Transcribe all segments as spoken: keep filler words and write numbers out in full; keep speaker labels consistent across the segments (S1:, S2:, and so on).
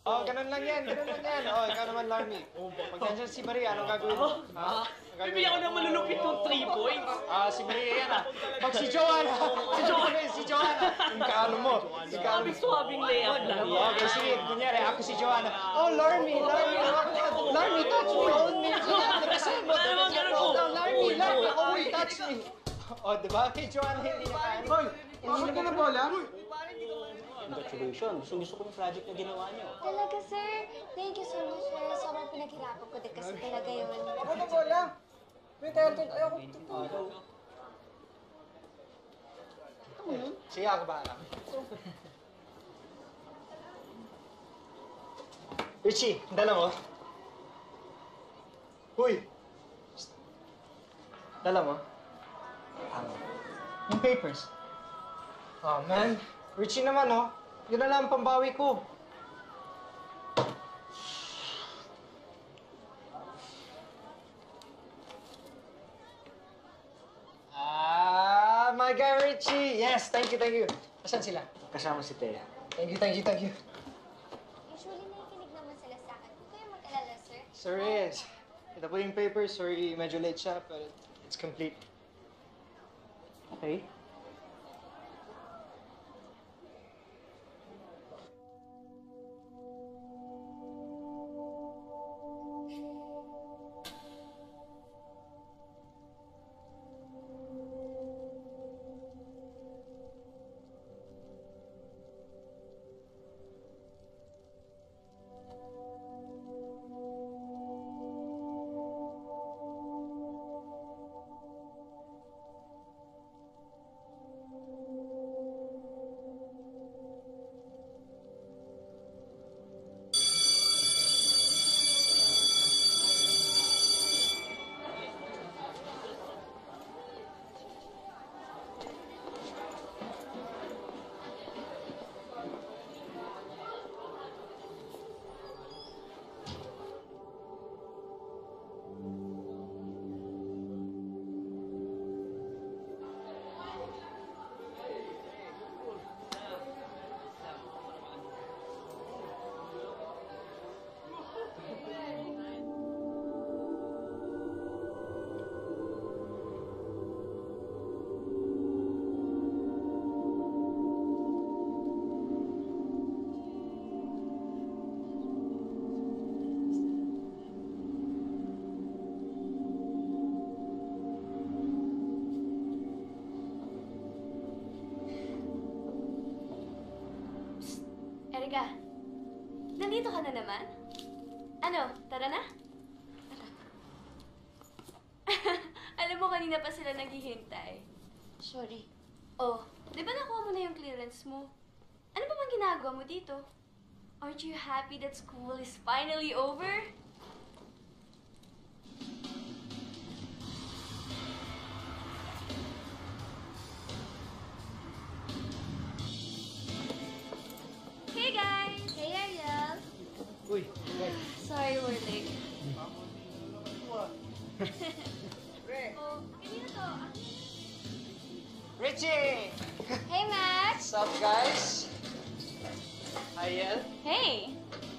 S1: Oh, ganun lang yan, ganun lang yan. Oh, ikaw naman, Larmy. Pag nandiyan si Maria, anong gagawin mo? Ha?
S2: Bibigyan ko ng malulupit yung three points.
S1: Ah, si Maria yan ah. Pag si Joanna, si Joanna, si Joanna. Yung kaano mo.
S2: Swabing-swabing layup lang.
S1: Okay, sige. Kunyari, ako si Joanna. Oh, Larmy, Larmy. Larmy, touch me. Hold me. Nakasahin mo. Oh, Larmy, Larmy. Oh, touch me. Oh, diba? Kay Joanna, hindi na kaya.
S3: Hoy, pasok ka na bola?
S4: Congratulations. Gusto ko yung project na ginawa niyo.
S5: Talaga, sir. Thank you so much, sir. Sobrang pinaghirapan ko din kasi talaga yun.
S3: Ako na bola. May tayo ayaw ko.
S1: Sige, ako ba alam? Richie, dala mo. Huy! Dala mo. Yung papers. Oh, man. Richie naman, oh. Yun na lang ang pambawi ko. Ah, my guy Richie! Yes, thank you, thank you. Asan sila?
S4: Kasama si Thea.
S1: Thank you, thank you, thank you.
S5: Usually, nakikinig naman sila sa akin. Huwag kayong mag-alala, sir.
S1: Sir Reyes, ito po yung papers. Sorry, medyo late siya, but it's complete.
S4: Okay.
S6: Erika, nandito ka na naman? Ano, tara na? Tara. Alam mo, kanina pa sila naghihintay.
S5: Sorry.
S6: Oh, di ba nakuha mo na yung clearance mo? Ano ba bang ginagawa mo dito? Aren't you happy that school is finally over? Hey guys!
S5: Hey, Ariel.
S1: Uy,
S6: Sorry we're late. Oh, kanina to?
S1: Richie!
S5: Hey, Max.
S1: What's up, guys? Hi, Yel.
S6: Hey!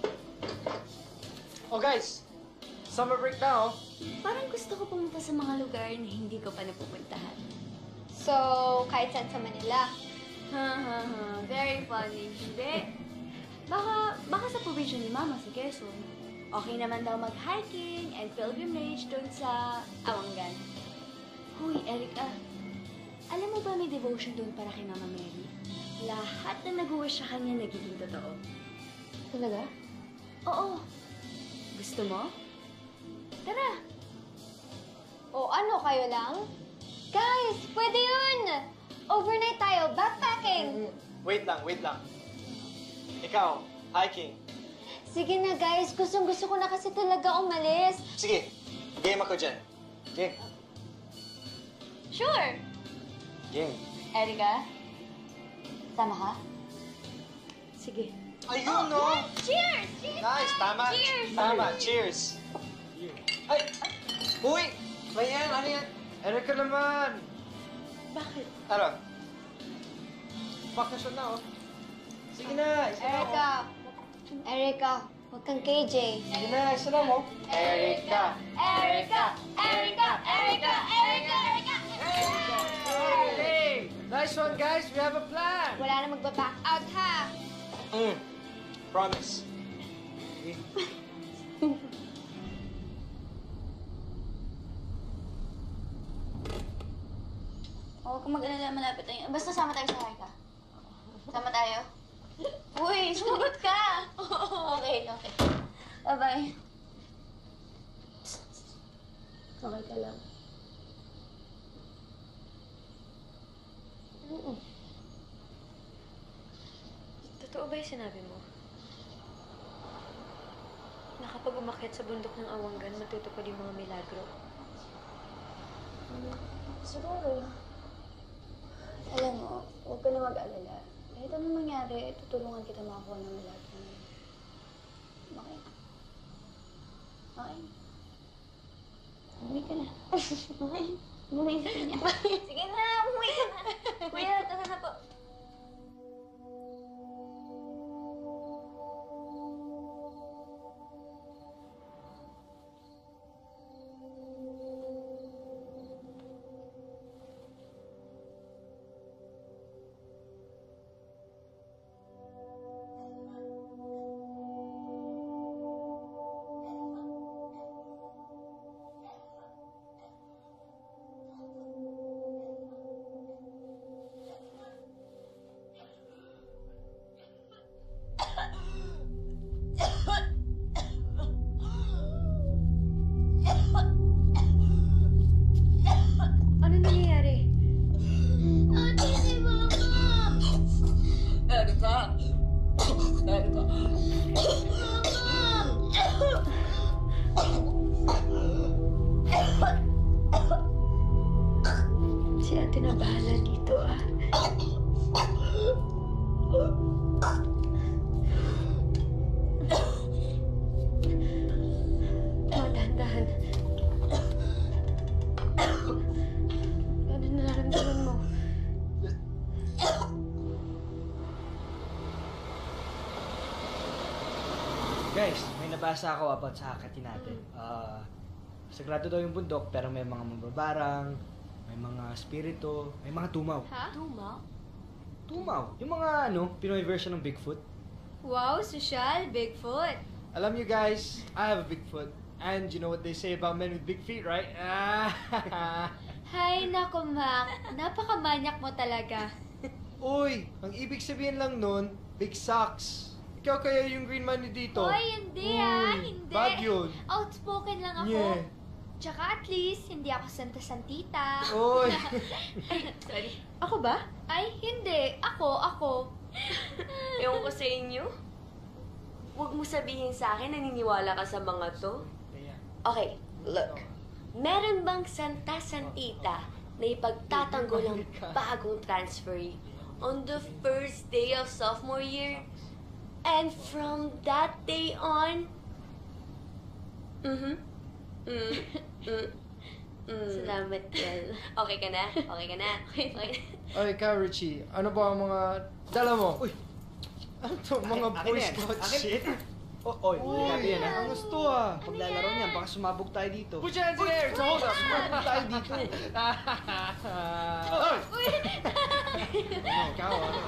S1: Oh, guys. Summer break na, oh.
S6: Parang gusto ko pumunta sa mga lugar na hindi ko pa napupuntahan.
S5: So, kahit saan sa Manila.
S6: Ha ha ha, very funny. Hindi. Baka, baka sa probinsya ni Mama sa Quezon. Okay naman daw mag-hiking and pilgrimage doon sa Awangan. Huy, Erica. Alam mo ba may devotion doon para kay Mama Mary? Lahat na nag-wish sa kanya nagiging totoo.
S5: Talaga?
S6: Oo. Gusto mo? Tara.
S5: O ano, kayo lang? Guys, pwede yun! Overnight tayo, backpacking!
S1: Wait lang, wait lang. Ikaw, hiking.
S5: Sige na, guys. Gustong-gusto ko na kasi talaga umalis.
S1: Sige, game ako dyan. Game.
S6: Sure.
S1: Game.
S6: Erica?
S5: Sama ka?
S6: Sige.
S1: Ayun, no?
S6: Cheers! Cheers!
S1: Nice, tama.
S6: Cheers!
S1: Tama, cheers. Ay! Uy! Ba yan? Ano yan? Erica naman!
S6: Bakit?
S1: Ano? Bakasyon na, oh. Sige na, isa na, oh.
S5: Erica, Erica, huwag kang K J.
S3: Sige na, isa na mo.
S1: Erica!
S5: Erica! Erica! Erica! Erica! Erica!
S1: Hey! Nice one, guys! We have a plan!
S5: Wala na magbaback out, ha?
S4: Mm. Promise.
S6: Huwag kang mag-alala, malapit tayo. Basta sama tayo sa Harika. Sama tayo? Uy, sumagot ka! Okay, okay. Bye-bye. Okay ka lang.
S7: Totoo ba yung sinabi mo? Na kapag umakyat sa bundok ng Awanggan, matutupad yung mga milagro?
S6: Siguro. Alam mo, huwag ka na mag-alala. Kahit anong mangyari, tutulungan kita makakuha ng milagro. Okay? Okay? Umuwi ka na. Okay? Umuwi ka na. Sige na, umuwi ka na. Kuya, tara na po.
S7: Ano nangyayari?
S5: Ate, si Mama!
S2: Erica! Erica!
S7: Si ate na bahala dito, ah. Ma, dahan-dahan. Ano nararamdaman mo?
S4: Guys, may nabasa ako about sa hakatin natin. Ah, sagrado daw yung bundok, pero may mga mababarang, may mga spirito, may mga tumaw.
S6: Ha? Tuma?
S4: Tumaw? Yung mga ano, Pinoy version ng Bigfoot.
S6: Wow, social, Bigfoot.
S1: Alam you guys, I have a Bigfoot. And you know what they say about men with big feet, right? Ah,
S6: Hay, naku, Mac. Napakamanyak mo talaga.
S1: Uy, ang ibig sabihin lang nun, big socks. Ikaw kaya yung green money dito?
S6: Oy, hindi ah,
S1: Uy,
S6: hindi.
S1: bad yun.
S6: Outspoken lang ako.
S1: Yeah.
S6: Tsaka at least, hindi ako santa-santita.
S1: Uy.
S7: Sorry. Ako ba?
S6: Ay, hindi. Ako, ako.
S7: Ewan ko sa inyo. Huwag mo sabihin sa akin naniniwala ka sa mga to. Okay, look. Meron bang santa-santita na ipagtatanggol ang bagong transferee on the first day of sophomore year? And from that day on... Mm-hmm. Mm. Mm. Mm. Salamat, Kel. Okay ka na? Okay ka na? Okay.
S1: Oy, ikaw, Richie, ano ba ang mga dala mo? Uy, ano to, mga
S4: Akin-
S1: Boy
S4: akin yan.
S1: Scout
S4: Akin-
S1: shit?
S4: Oh, oy,
S1: Uy,
S4: delikado yan, ha?
S1: ang gusto ah.
S4: Paglalaro niyan, baka sumabog tayo dito.
S1: Put your hands in the air! So hold up, sumabog tayo dito. Oy! Ano, ikaw, ano?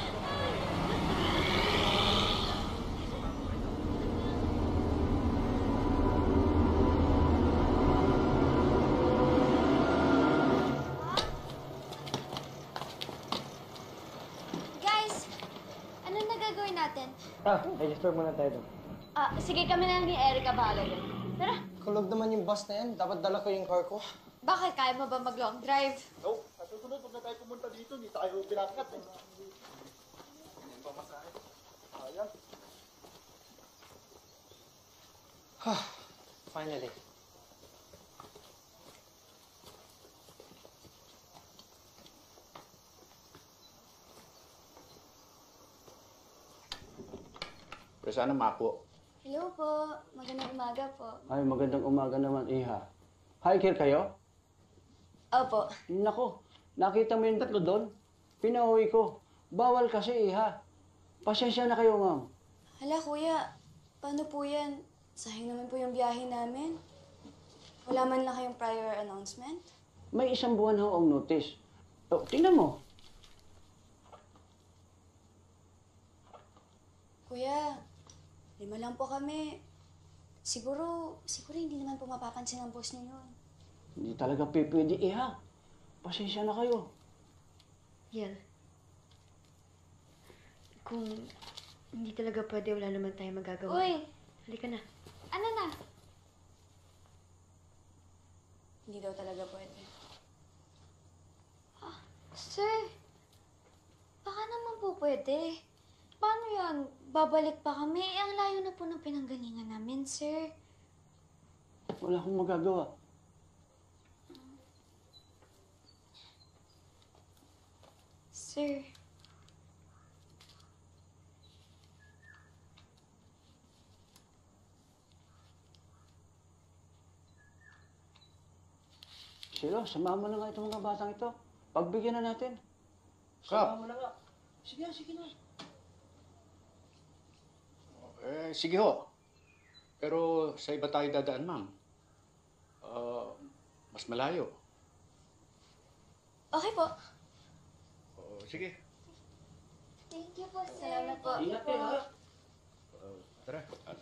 S6: Guys, ano na gagawin natin?
S4: Ah, register muna tayo doon.
S6: Ah, sige, kami na lang ni Erica bahala doon. Tara.
S3: Kulog naman yung bus na yan. Dapat dala ko yung car ko.
S6: Bakit? Kaya mo ba mag-long drive?
S8: No, sa susunod, pag na tayo pumunta dito, hindi tayo pinakat eh. Sayang.
S3: Finally.
S8: Pero sana mako.
S6: Hello po. Magandang umaga po.
S9: Ay, magandang umaga naman, Iha. Hiker kayo?
S6: Opo.
S9: Nako, nakita mo yung tatlo doon? Pinauwi ko. Bawal kasi, Iha. Pasensya na kayo, ma'am.
S6: Hala, kuya. Paano po yan? Sayang naman po yung biyahe namin. Wala man lang kayong prior announcement?
S9: May isang buwan ho ang notice. Oh, tingnan mo.
S6: Kuya, lima lang po kami. Siguro, siguro hindi naman po mapapansin ng boss niyo yun.
S9: Hindi talaga pwede, Iha. Pasensya na kayo.
S7: Yel. Kung hindi talaga pwede, wala naman tayo magagawa.
S5: Uy!
S7: Halika na.
S5: Ano na?
S6: Hindi daw talaga pwede.
S5: Sir, baka naman po pwede. Paano yan? Babalik pa kami? Eh, ang layo na po ng pinanggalingan namin, sir.
S9: Wala akong magagawa.
S5: Sir.
S9: Silo, samahan mo na nga itong mga batang ito. Pagbigyan na natin.
S1: Kap.
S9: Samahan mo na nga. Sige na, sige na.
S8: Eh, sige ho. Pero sa iba tayo dadaan, ma'am. Ah, mas malayo.
S6: Okay po.
S8: Oh, sige.
S5: Thank you po, sir.
S6: Salamat po.
S9: Ingat kayo, ha?
S8: Ah, tara. Ah,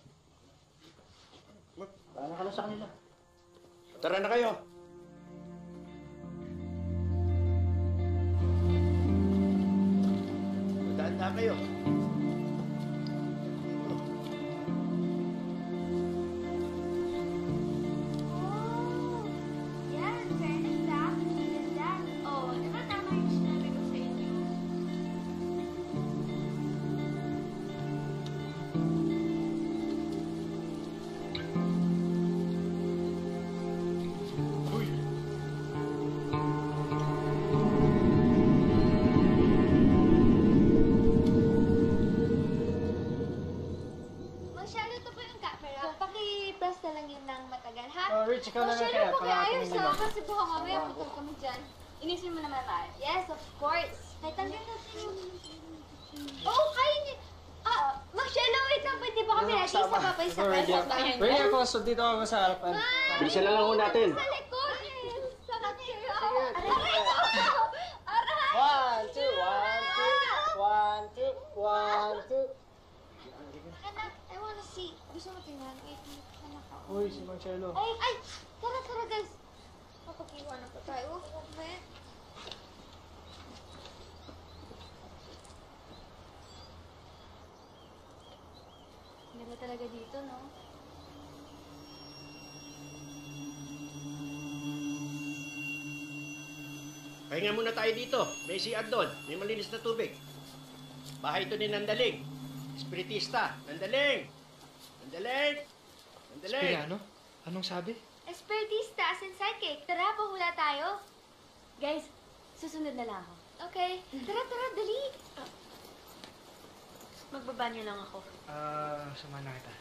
S9: Paano ka na sa kanila?
S8: tara na kayo. Dadaan kayo.
S6: Oh, yan. Fairness ah. Ganda. Oh, di ba tama yung sinabi ko sa inyo?
S5: Masyado to po yung camera. Paki-press na lang yun ng matagal, ha?
S1: Oh, Rich, ikaw na lang
S5: Masyado
S1: kaya.
S5: po kaya
S1: Pangatong
S5: ayos,
S1: nila.
S5: ha? Kasi baka mamaya putol kami dyan.
S6: Inisin mo naman tayo.
S5: Yes, of course. Kahit tanggal natin yung... Oo, kaya niya. Ah, Marcelo, wait lang. Pwede ba kami natin isa pa pa isa pa
S1: Ready
S5: sa
S1: ako.
S5: bahay?
S1: Ready ako. So, dito ako sa harapan.
S9: Bilisan na lang ho natin.
S5: Sa likod. Sa likod. Aray ko! Aray!
S1: One, two, one, two, one, two, one, two.
S5: Anak, I wanna see. Gusto mo tingnan? Wait, anak ako.
S1: Uy, si Marcelo.
S5: Ay, ay! Tara, tara, guys. Kapag-iwan na po tayo. Okay.
S6: Ganda talaga dito, no?
S8: Pahinga muna tayo dito. May C R doon. May malinis na tubig. Bahay ito ni Nandaling. Espiritista. Nandaling! Nandaling! Nandaling!
S4: Spiriano? Anong sabi?
S5: Espiritista as in psychic. Tara, pahula tayo.
S6: Guys, susunod na lang ako.
S5: Okay. Tara, tara, dali.
S7: Magbabanyo lang ako.
S4: Ah, sama na kita.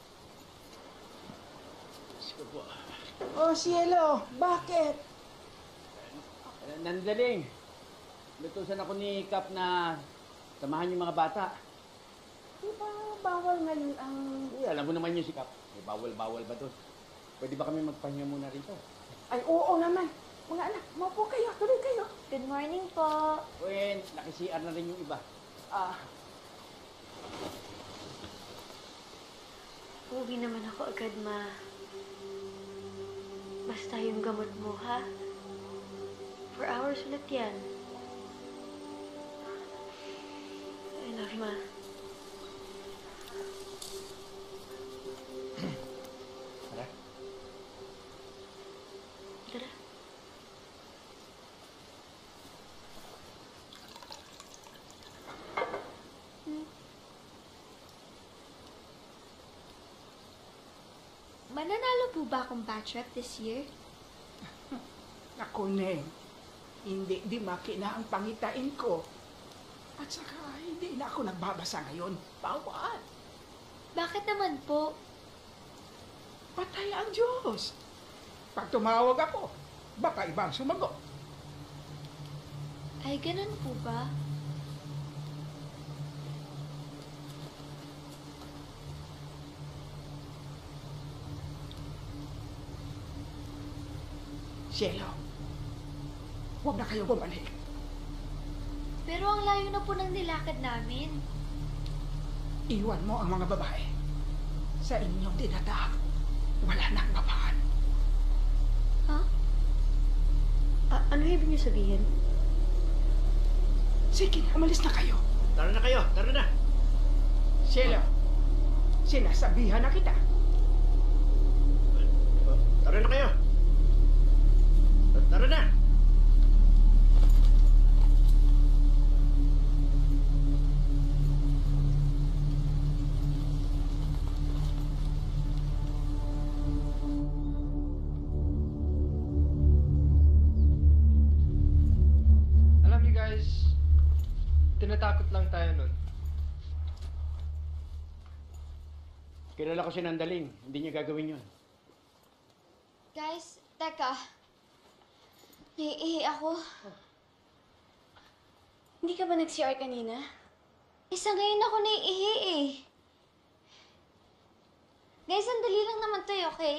S8: Sige po.
S3: Oh, Cielo, bakit?
S9: Nandaling. Lutusan ako ni Kap na samahan yung mga bata.
S3: Di ba bawal ngayon ang...
S9: Eh, alam mo naman yun si Kap. May bawal-bawal ba doon? Pwede ba kami magpahinga muna rito?
S3: Ay, oo naman. Mga anak, maupo kayo. Tuloy kayo.
S5: Good morning po.
S9: Wen, naki-C R na rin yung iba.
S3: Ah,
S7: Uuwi naman ako agad, ma. Basta yung gamot mo, ha? For hours ulit yan. I love you, ma.
S4: Tara.
S7: Tara.
S5: Mananalo po ba akong batch rep this year?
S10: Ako, Neng. Hindi di makina ang pangitain ko. At saka, hindi na ako nagbabasa ngayon. Bawal.
S5: Bakit naman po?
S10: Patay ang Diyos. Pag tumawag ako, baka ibang sumagot.
S5: Ay, ganun po ba?
S10: Cielo, huwag na kayo bumalik.
S5: Pero ang layo na po ng nilakad namin.
S10: Iwan mo ang mga babae. Sa inyong dinadaang, wala nang babaan.
S7: Ha? A- ano ibig niyo sabihin?
S10: Sige, umalis na kayo.
S8: Tara na kayo, tara na.
S10: Cielo, sinasabihan na kita.
S8: Oh, tara na kayo. Tara na.
S1: Alam niyo guys, tinatakot lang tayo nun.
S9: Kilala ko si Nandaling. Hindi niya gagawin yun.
S5: Guys, teka. Naiihi ako.
S6: Hindi ka ba nag-C R kanina?
S5: Isa ngayon ako naiihi eh. Guys, sandali lang naman to eh, okay?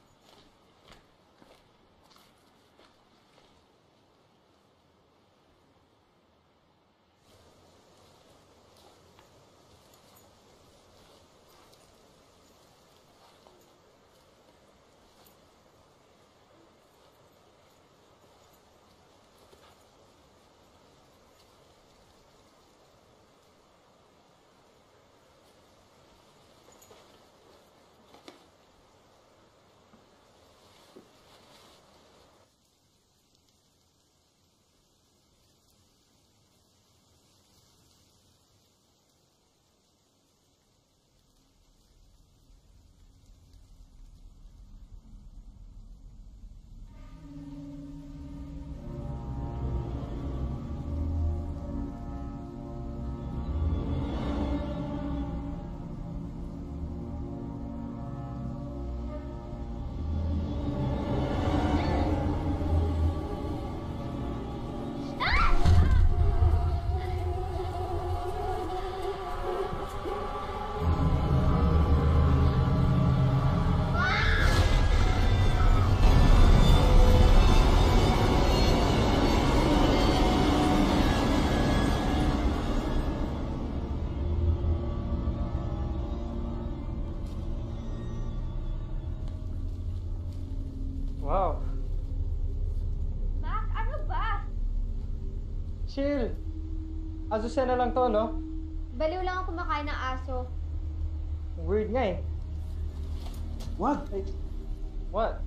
S1: Wow.
S5: Mac, ano ba?
S1: Chill. Azucena lang to, no?
S5: Baliw lang ako kumakain ng aso.
S1: Weird nga eh.
S9: Wag!
S1: Ay, what?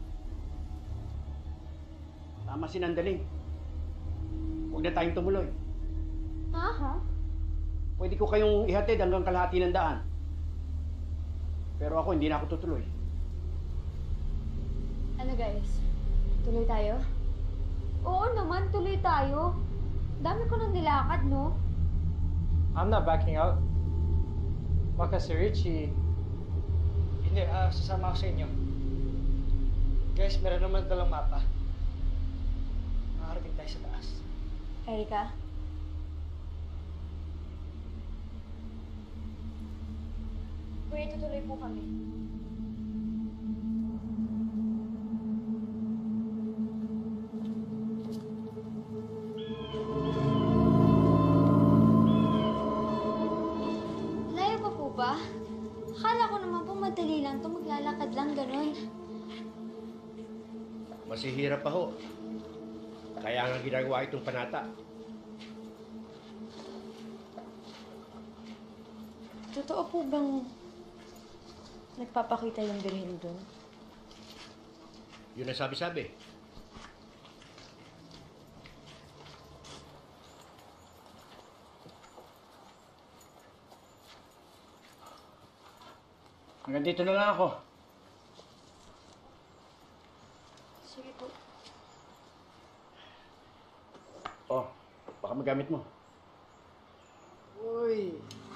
S9: Tama si Nandaling. Huwag na tayong tumuloy.
S5: Ha? Ha?
S9: Pwede ko kayong ihatid hanggang kalahati ng daan. Pero ako, hindi na ako tutuloy.
S6: Ano guys? Tuloy tayo?
S5: Oo naman, tuloy tayo. Dami ko nang nilakad, no?
S1: I'm not backing out. Baka si Richie... Hindi, ah, sasama ako sa inyo. Guys, meron naman dalang mapa. Makakarating tayo sa taas.
S6: Erika?
S5: Kuya, tutuloy po kami. Layo pa po ba? Akala ko naman po madali lang to, maglalakad lang ganun.
S8: Masihirap pa ho. Kaya nga ginagawa itong panata.
S7: Totoo po bang nagpapakita yung birhen doon?
S8: Yun ang sabi-sabi.
S9: Hanggang dito na lang ako.
S7: Sige po.
S9: Oh, baka magamit mo.
S1: Uy!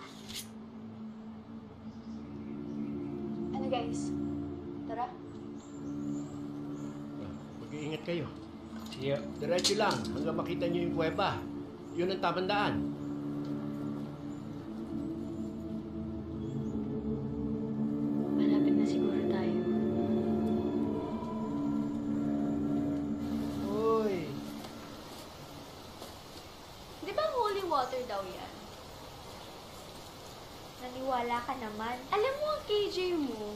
S6: Ano guys? Tara.
S8: Mag-iingat kayo.
S1: See ya.
S8: Diretso lang hanggang makita niyo yung kuweba. Yun ang tamang daan.
S7: Malapit na siguro tayo.
S6: Tiwala ka naman. Alam mo ang K J mo.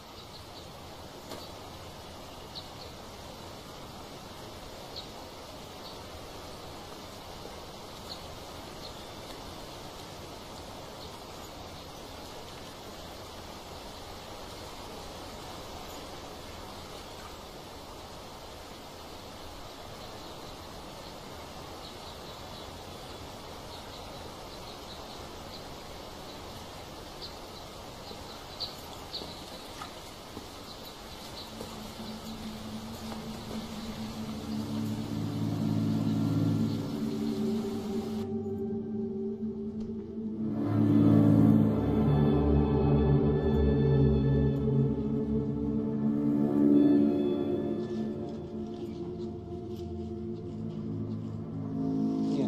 S1: Yan.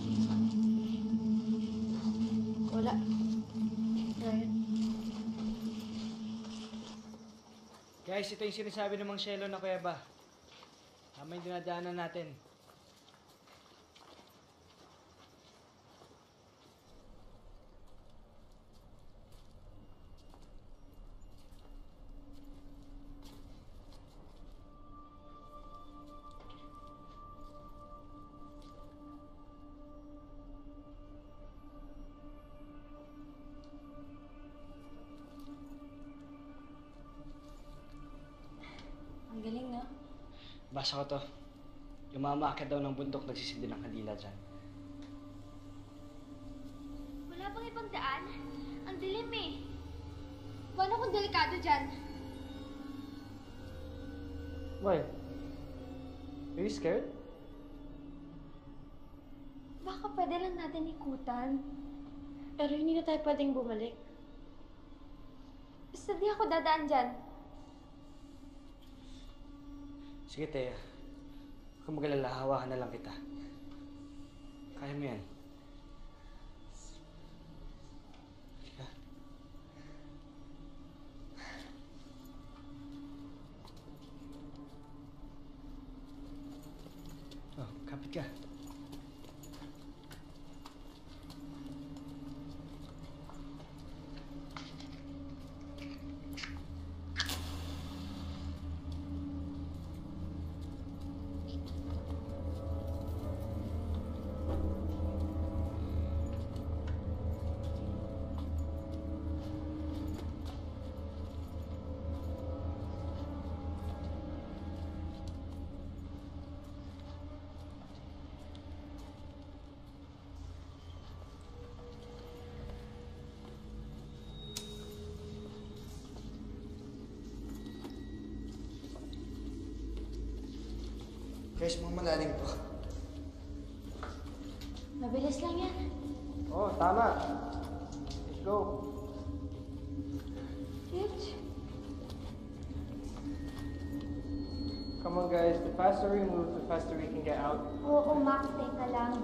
S5: Wala. Ryan.
S4: Guys, ito yung sinasabi ng Mang Shelo na kuweba. Tama yung dinadaanan natin.
S6: Ang galing, no?
S4: Basa ko to. Yung mga maakyat daw ng bundok nagsisindi ng kandila dyan.
S5: Wala bang ibang daan? Ang dilim eh. Paano kung delikado dyan?
S1: Why? Are you scared?
S5: Baka pwede lang natin ikutan. Pero hindi na tayo pwedeng bumalik. Basta di ako dadaan dyan.
S4: Sige, Thea. Huwag kang mag-alala, hawakan na lang kita. Kaya mo yan. Halika. Oh, kapit ka. Guys, mga malalim po.
S5: Mabilis lang yan.
S1: Oh, tama. Let's go.
S5: Rich.
S1: Come on, guys. The faster we move, the faster we can get out.
S5: Oo, Max. Teka lang.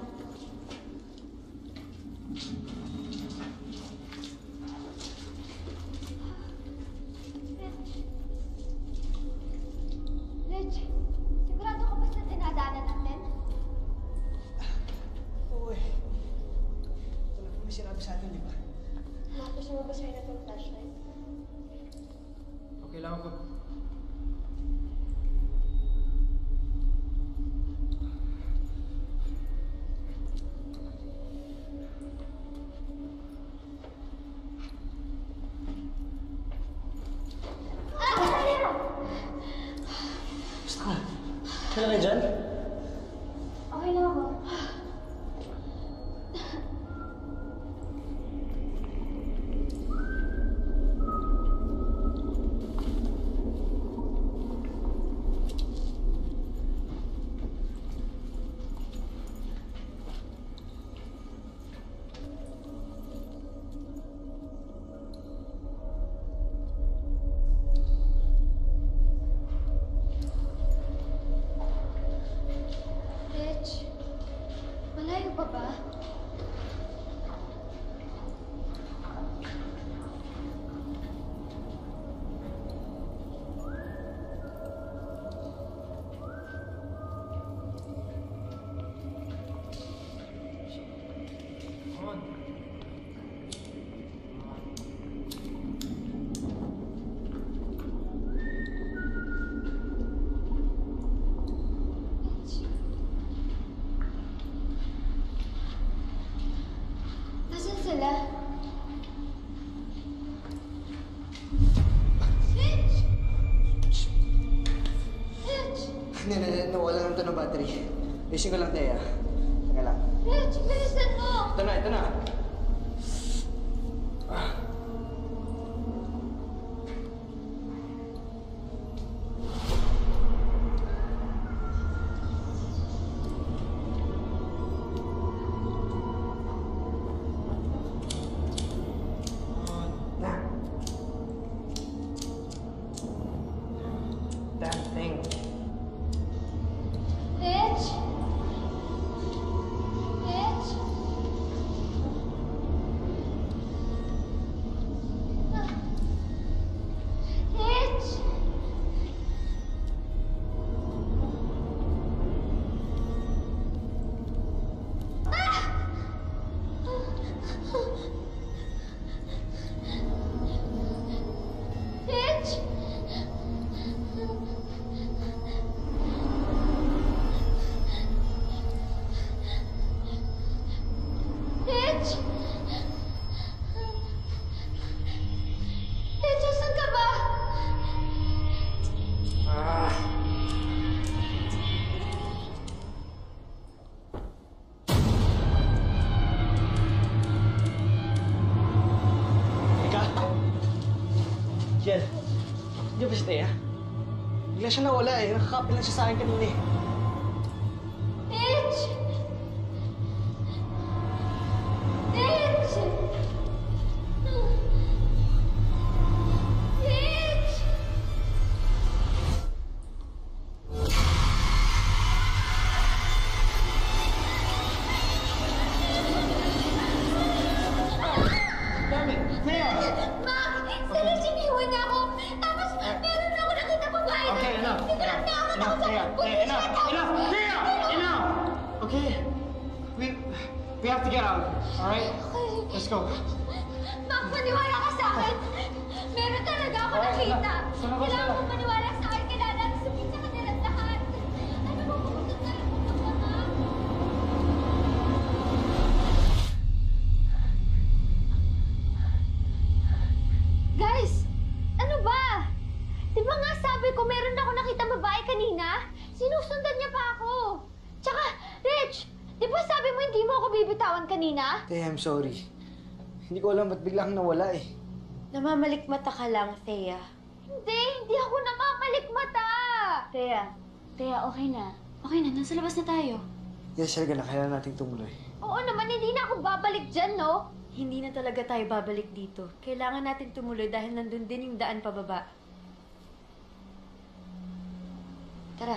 S5: Rich. Rich, sigurado ka ba sa dinadaanan natin?
S4: Oo eh. Ito lang po may sinabi sa atin, di ba?
S5: Gusto mo ba sa'yo na itong flashlight?
S1: Okay lang ako.
S4: Basta ka. Kailan ka dyan?
S5: Okay lang ako.
S4: Hindi, hindi, nawala lang ito ng battery. Ayusin ko lang, Thea. Teka lang.
S5: Rich, bilisan mo!
S4: Ito na, ito na. Ah. Damn thing.
S5: Rich! Rich! Rich! Rich! Rich! Rich, asan ka ba?
S4: Ah. Teka. Jel, di ba si Thea? Bigla siya nawala eh. Nakakapil lang siya sa akin kanina eh.
S5: Rich! Rich! Rich!
S4: Damn it! Thea!
S5: Mac! Si Rich, iniwan niya ako! Tapos, meron ako nakita babae na...
S4: Okay, enough.
S5: Tinanong niya ako
S4: Enough,
S5: sa
S4: Thea.
S5: pulis
S4: Thea, enough.
S5: na
S4: Enough. Thea! Enough! Okay. We, we have to get out. All right? Let's go.
S5: Mac, maniwala ka sa akin! Meron talaga ako
S4: Okay,
S5: nakita!
S4: sana ba,
S5: Kailangan
S4: sana?
S5: mo maniwala sa akin, kailangan sabihin sa kanila lahat! Ano ba pumunta na lang pumunta ka? Guys! Ano ba? Di ba nga sabi ko meron ako nakita babae kanina? Sinusundan niya pa ako! Tsaka, Rich! Di ba sabi mo hindi mo ako bibitawan kanina?
S4: Thea, I'm sorry. Hindi ko alam ba't biglang nawala eh.
S7: Namamalikmata ka lang, Thea.
S5: Hindi! Hindi ako namamalikmata!
S6: Thea, Thea, okay na. Okay na, nasa labas na tayo.
S4: Yes, talaga na. Kailangan nating tumuloy.
S5: Oo naman, hindi na ako babalik dyan, no?
S7: Hindi na talaga tayo babalik dito. Kailangan natin tumuloy dahil nandun din yung daan pababa. Tara.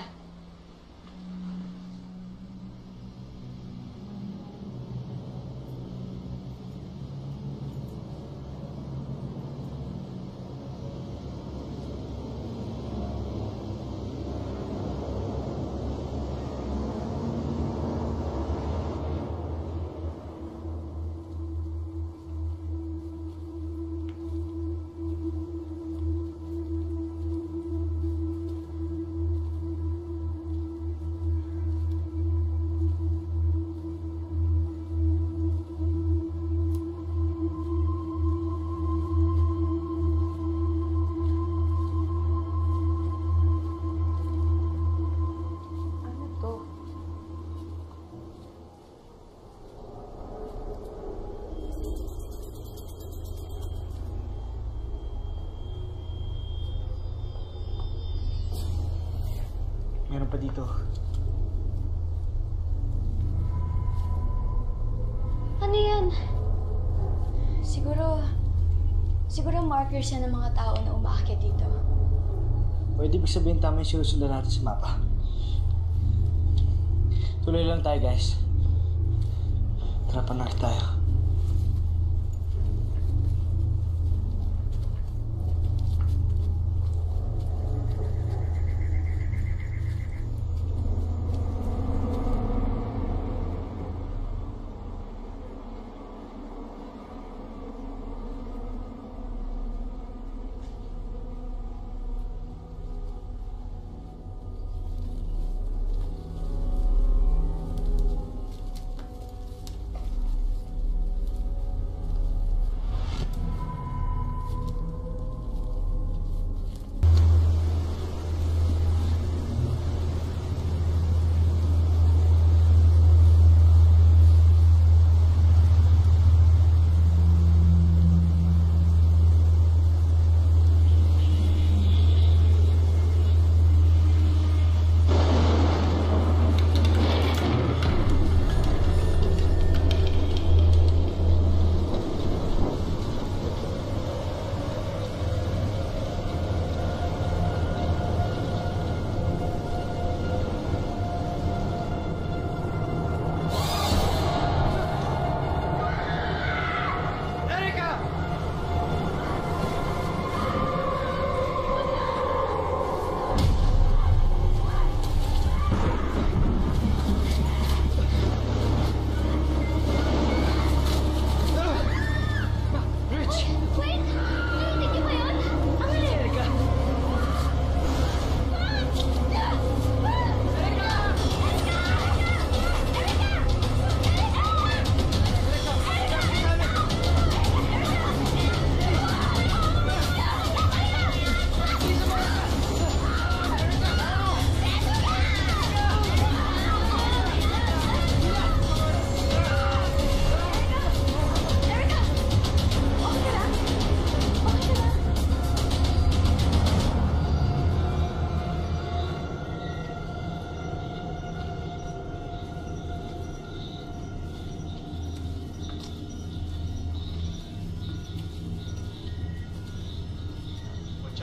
S4: Meron pa dito.
S5: Ano yan?
S6: Siguro, siguro markers yan ng mga tao na umaakyat dito.
S4: Pwede ibig sabihin tama yung sinusundan natin sa mapa. Tuloy lang tayo, guys. Tara, panak tayo.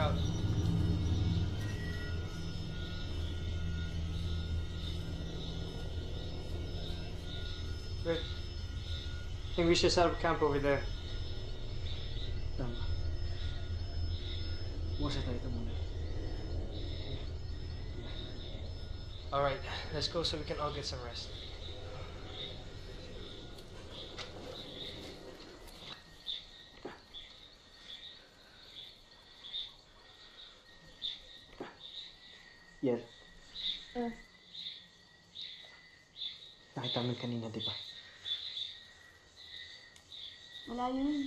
S1: out. Good. I think we should set up camp over there.
S4: Tama. Bukas tayo ito muna.
S1: Alright, let's go so we can all get some rest.
S4: Yer,
S5: Ah,
S4: nakita mo yun kanina, di ba?
S6: Wala yun.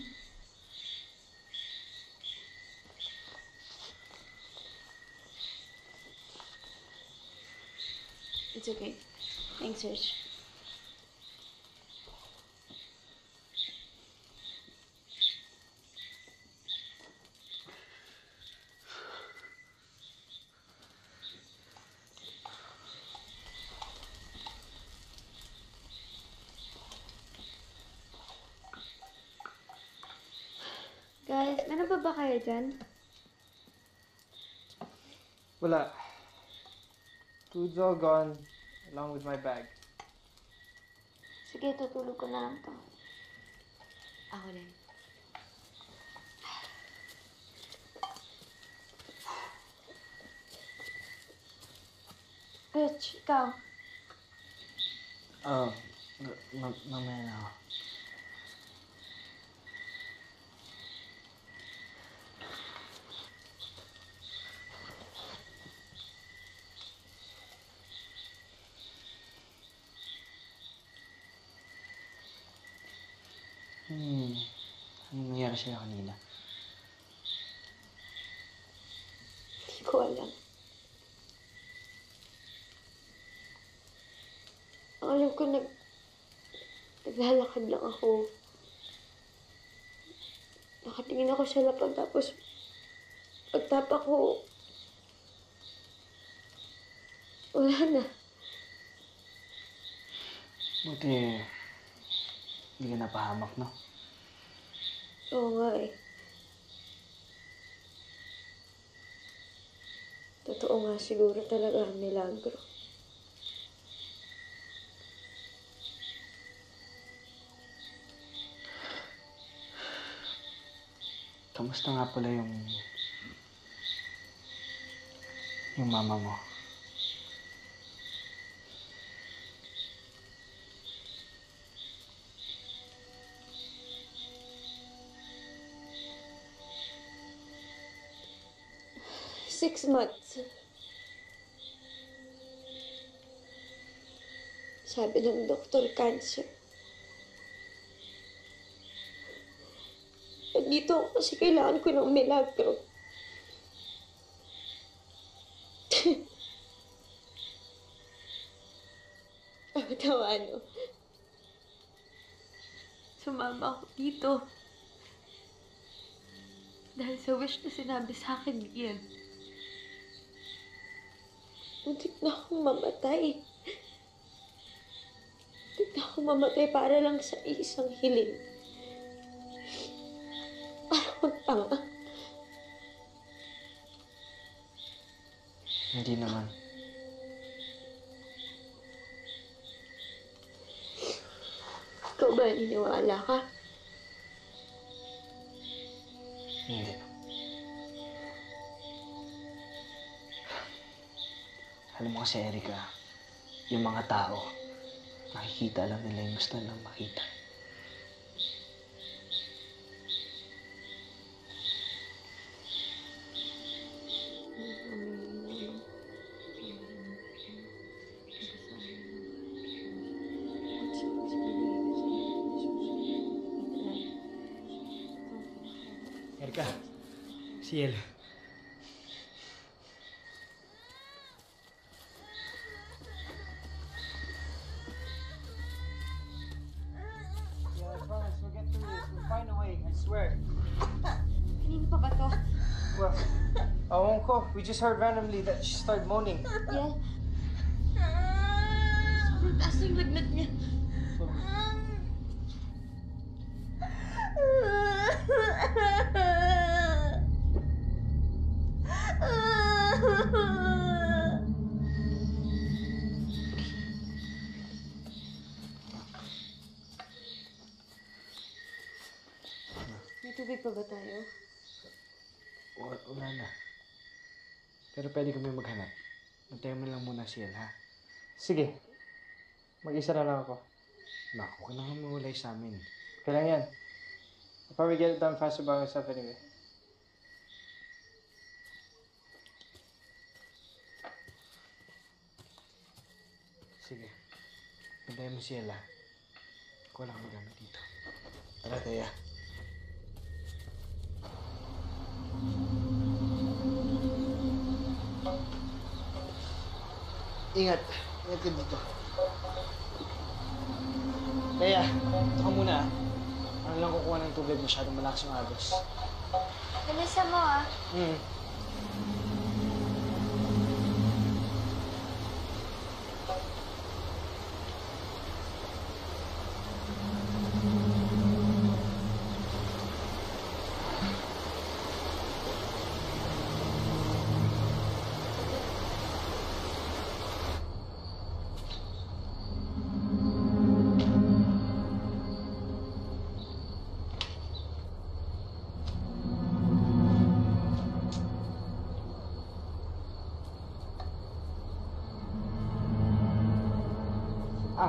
S6: It's okay. Thanks, Rich.
S5: guys, meron pa ba kayo dyan?
S1: Wala. Food's all gone, along with my bag.
S5: Sige, tutulog ko na lang to.
S6: Ako din.
S5: Rich, ikaw.
S4: Oo. Ma mamaya na ako. Hmm. Anong nangyari sa'yo kanina?
S5: Hindi ko alam. Ang alam ko, nag... naglalakad lang ako. Nakatingin ako sa lapag, tapos pagtapa ko, wala na.
S4: Buti, hindi ka napahamak, no?
S5: Oo nga eh. Totoo nga siguro talaga ang milagro.
S4: Kamusta nga pala yung... yung mama mo?
S5: Six months. Sabi ng doktor, cancer. Dito ako kasi kailangan ko ng milagro. Tawa, ano? Sumama ako dito. Dahil sa wish na sinabi sa akin ni Ian. Muntik na akong mamatay. Muntik na akong mamatay para lang sa isang hiling. Parang tanga.
S4: Hindi naman.
S5: Ikaw ba naniniwala ka?
S4: Hindi. Alam mo kasi, Erica, yung mga tao, nakikita lang nila yung gusto nilang makita. Erica, Ciel.
S1: Yeah, I promise we'll get through this. We'll find a way, I swear.
S5: Kanino pa ba to?
S1: Well, awon ko. We just heard randomly that she started moaning.
S5: Yan. Sobrang taas yung lagnat niya.
S1: So,
S7: tubig pa ba tayo?
S4: Wala, wala na. Pero pwede kami maghanap. Antayin mo lang muna si El, ha?
S1: Sige. Mag-isa na lang ako.
S4: Naku, huwag ka na nga mawalay sa amin.
S1: Okay lang yan. I'll probably get it done faster by myself anyway.
S4: Sige. Antayin mo si El, ha? Ako lang magamit dito. Tara, Teya. Ingat. Ingat ka dito. Teya, ito ka muna. ah. Ano lang kukuha ng tubig, masyadong malakas yung agos.
S5: Bilisan mo ah.
S4: Hmm. Ah.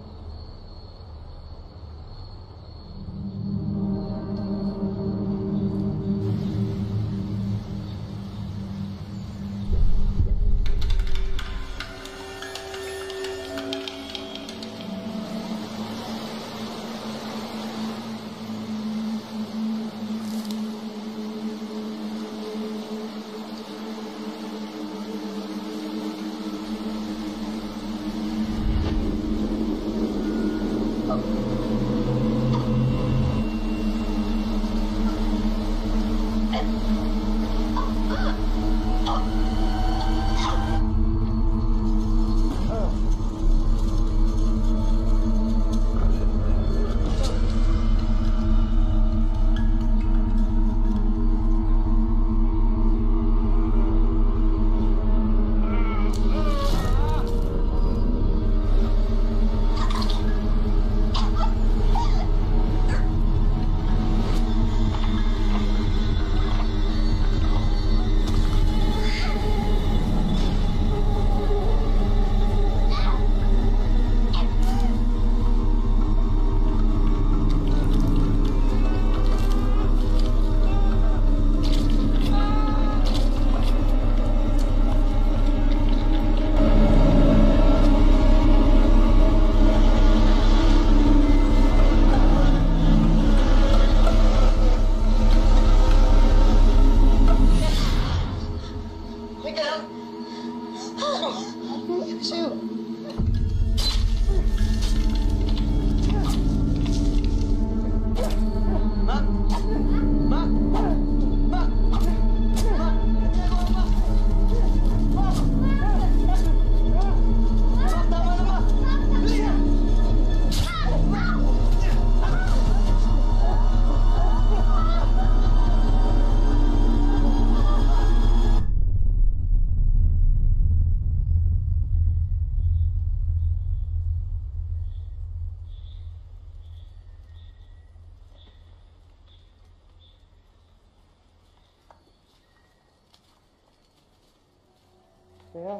S1: Teya.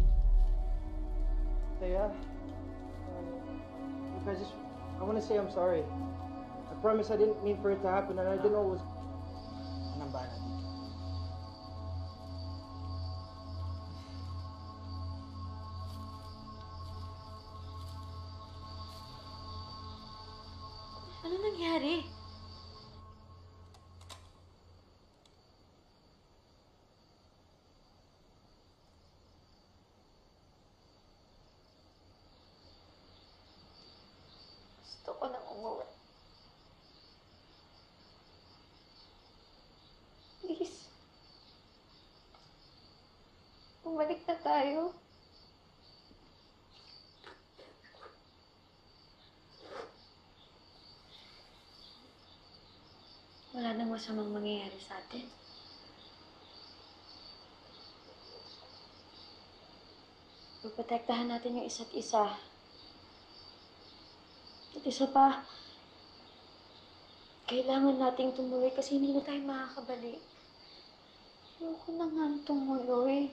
S1: Teya. Um, look, I just, I want to say I'm sorry. I promise I didn't mean for it to happen and I didn't know it was...
S4: Anong bala dito?
S7: Ano nangyari?
S5: Gusto ko nang umuwi. Please. Bumalik na tayo.
S7: Wala nang masamang mangyayari sa atin. Pagprotektahan natin yung isa't isa. At isa pa,
S5: Kailangan nating tumuloy kasi hindi na tayo makakabalik. Ayoko na nga tumuloy.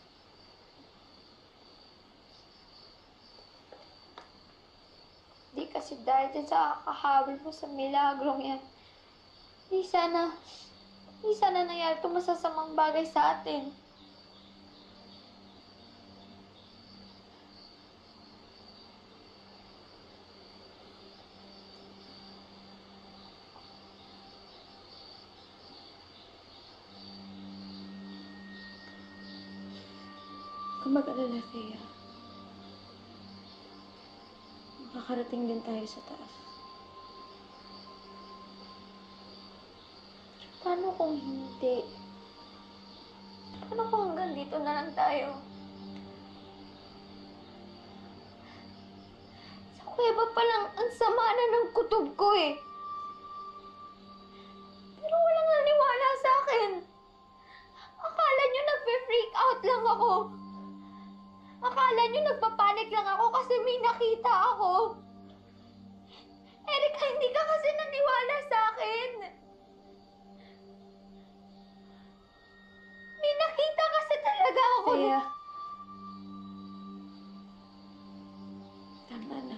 S5: Di kasi dahil din sa kakahabol mo sa milagrong yan. Di sana, di sana nangyari itong masasamang bagay sa atin. Kung mag-alala, Thea, makakarating din tayo sa taas. Paano kung hindi? Paano kung hanggang dito na lang tayo? Sa kuweba pa lang, ang sama na ng kutob ko eh. Pero walang naniwala sa akin. Akala nyo nagpe-freak out lang ako. Akala nyo nagpapanik lang ako kasi may nakita ako. Erika, hindi ka kasi naniwala sa akin. May nakita kasi talaga ako. Thea. Tama na.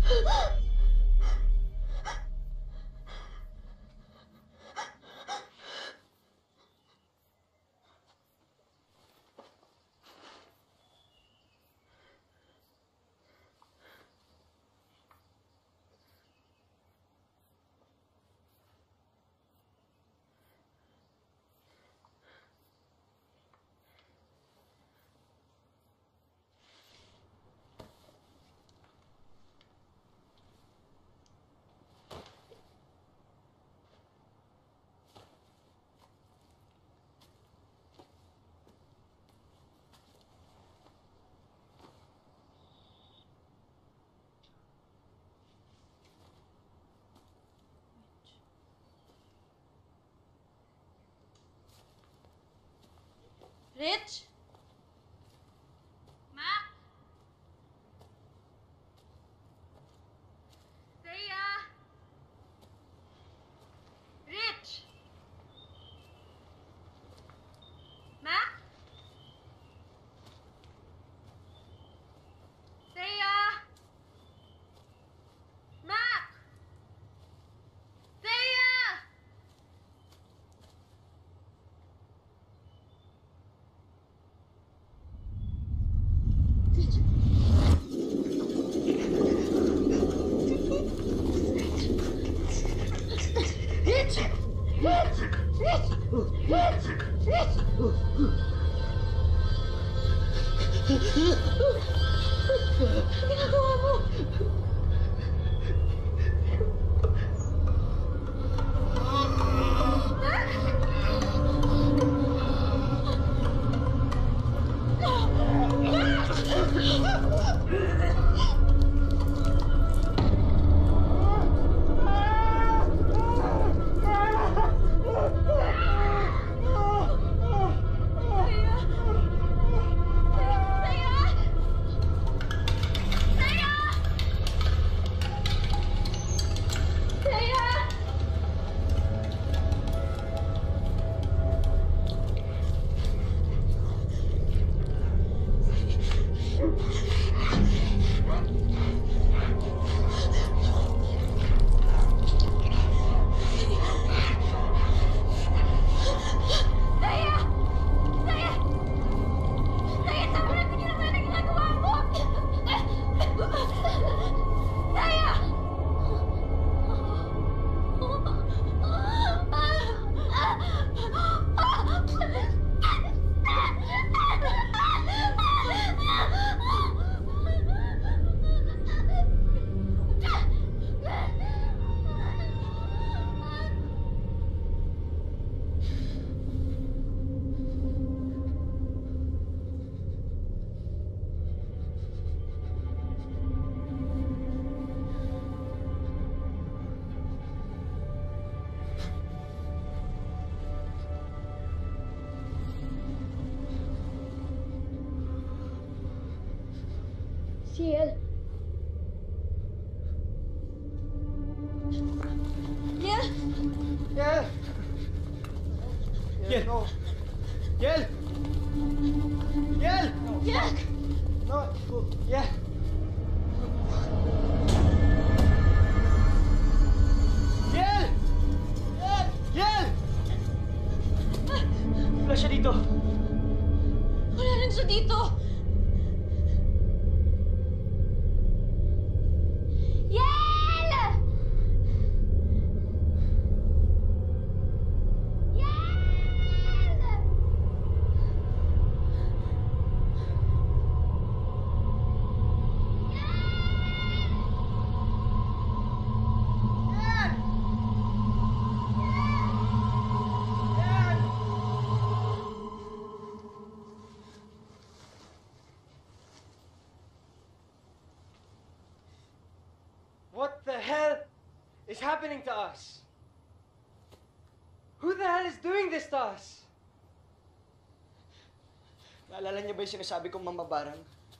S6: Rich? Mac? Thea? Rich? Mac? Thea? Mac? Thea? Rich! Rich! Rich! Rich! Rich! Ano ginagawa mo? Ciel. Ciel.
S1: Yel!
S4: Yel!
S1: No.
S4: Yel! Yel!
S6: Yel!
S1: No. Yeah.
S4: Yel! Yel! Yel! Wala siya dito.
S6: Wala rin siya dito.
S5: Yel! Yel!
S1: What the hell is happening to us? Who the hell is doing this to us?
S4: Naalala niyo ba yung sinasabi kong mamabarang?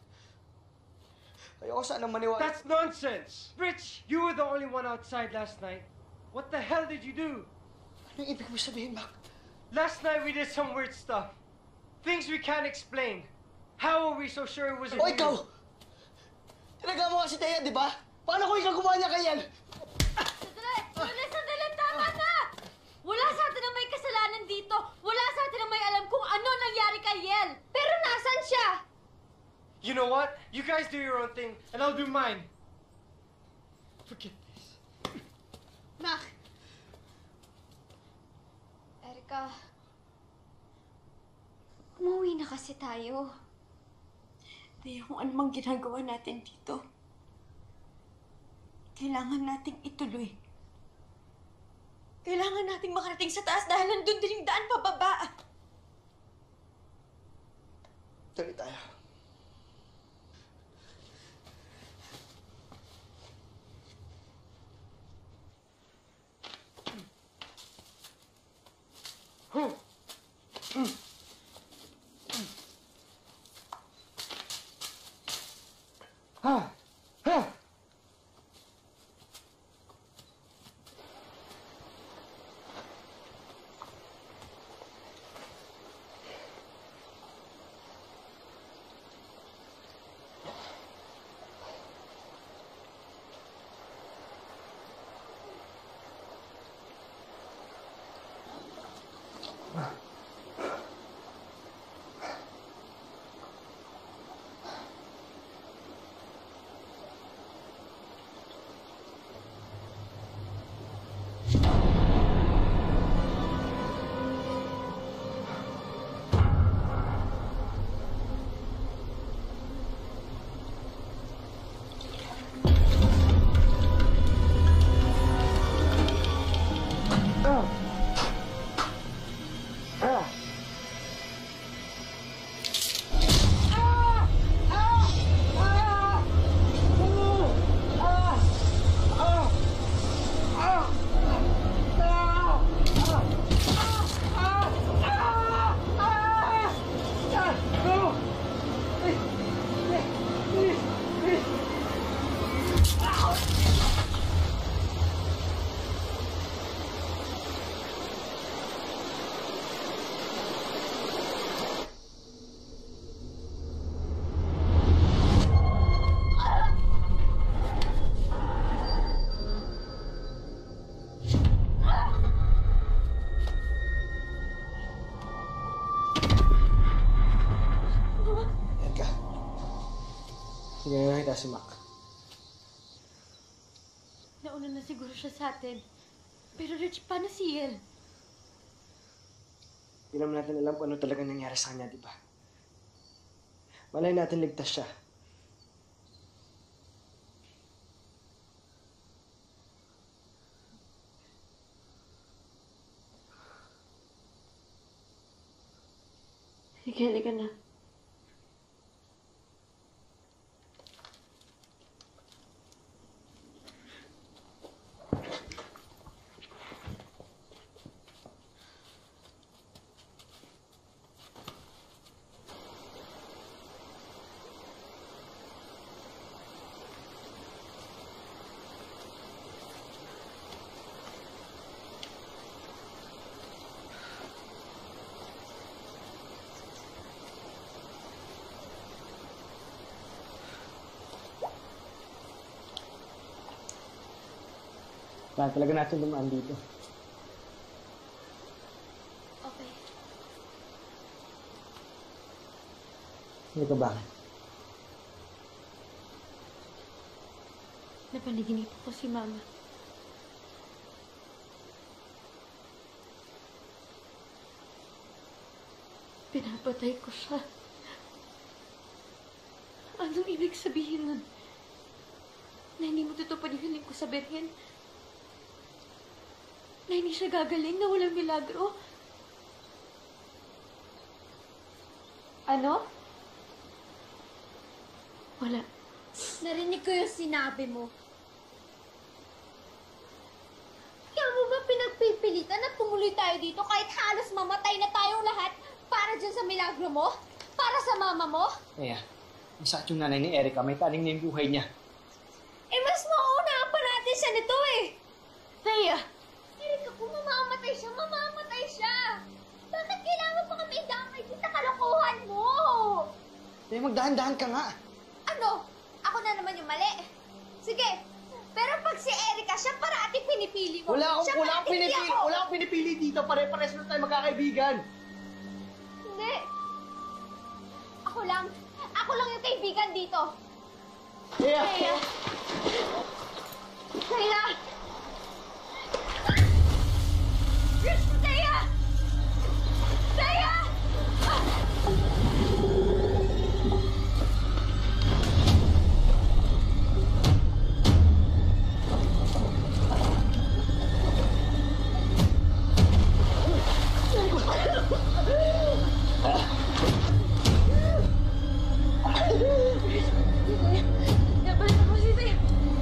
S4: Ayoko sanang maniwala.
S1: That's nonsense! Rich, you were the only one outside last night. What the hell did you do?
S4: Anong ibig mo sabihin, Mac?
S1: Last night we did some weird stuff. Things we can't explain. How are we so sure it wasn't
S4: O
S1: you?
S4: ikaw! Tinaga mo nga si Thea, di ba? Paano kung ikaw gumawa niya kay Yel?
S5: Sandali! Sandali! Sandali! Tama na! Wala sa atin ang may kasalanan dito. Wala sa atin ang may alam kung ano nangyari kay Yel. Pero nasan siya?
S1: You know what? You guys do your own thing, and I'll do mine. Forget this.
S5: Nak! Erika, umuwi na kasi tayo.
S6: Kaya kung anumang ginagawa natin dito, kailangan nating ituloy. Kailangan nating makarating sa taas dahil nandun din yung daan pababa.
S4: Tuloy tayo.
S1: Ah! Ah!
S4: Sige, nakita si Mac.
S5: Nauna na siguro siya sa atin. Pero Rich, paano si Yel?
S4: Hindi naman natin alam kung ano talaga nangyari sa kanya, di ba? Malay natin ligtas siya.
S6: Sige, halika na.
S4: Kaya talaga natin dumaan dito.
S5: Okay.
S4: Hindi ka bakit?
S5: Napaniginip ko si Mama. Pinapatay ko siya. Anong ibig sabihin nun? Na hindi mo tutupad yung hiling ko sa Birhen? Na hindi siya gagaling, na walang milagro? Ano? Wala.
S11: Narinig ko yung sinabi mo. Kaya mo ba pinagpipilitan na tumuloy tayo dito kahit halos mamatay na tayong lahat para dyan sa milagro mo? Para sa mama mo?
S4: Kaya, ang sakit yung nanay ni Erika, may taling na yung buhay niya.
S11: Eh, mas mauuna pa natin siya nito eh.
S5: Naya!
S11: Erika, kung mamamatay siya, mamamatay siya. Bakit kailangan pa kami damay sa kalokohan mo?
S4: Eh, magdahan-dahan ka nga.
S11: Ano? Ako na naman yung mali. Sige, ko.
S9: Wala akong,
S11: Siya
S9: wala
S11: pa,
S9: akong
S11: hindi
S9: pinipili,
S11: ako.
S9: wala akong pinipili dito. Pare-pares na tayo magkakaibigan.
S11: Hindi. Ako lang. Ako lang yung kaibigan dito.
S9: Kaya,
S11: Kaya. Kaya. Rich, Kaya! Kaya! Nabalik ako si Zay.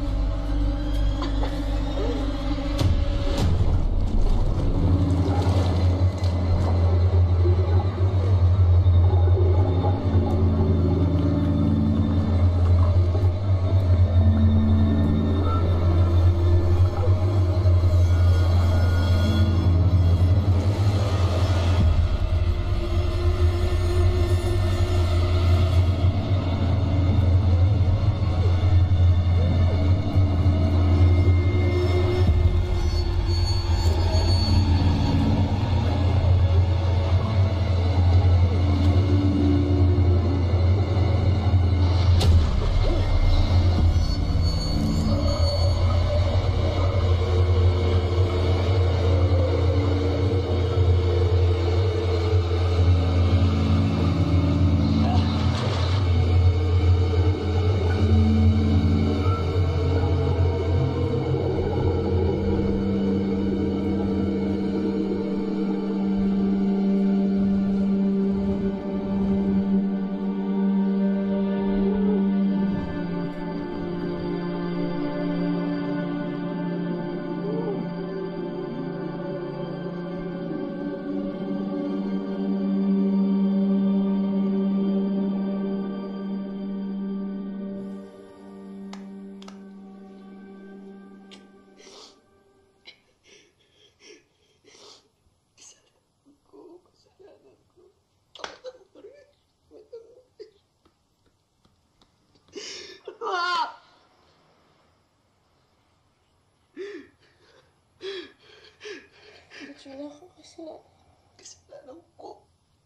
S2: Wala akong kasalanan. Kasalanan ko.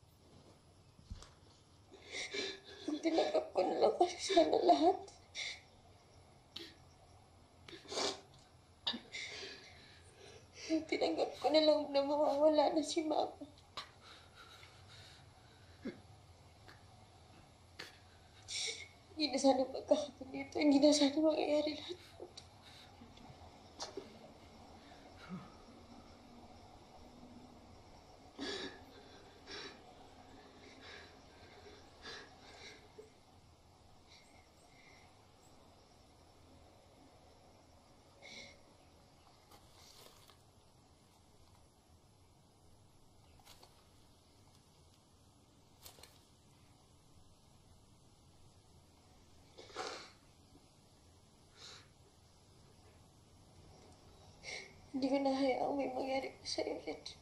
S2: Ang tinanggap ko na lang kasi sana lahat. Ang tinanggap ko na lang na mawawala na si Mama. Hindi na sana magkakaroon dito. Hindi na sana mangyayari lahat. Hindi ko nahayaang may mangyari pa sa'yo, Rich.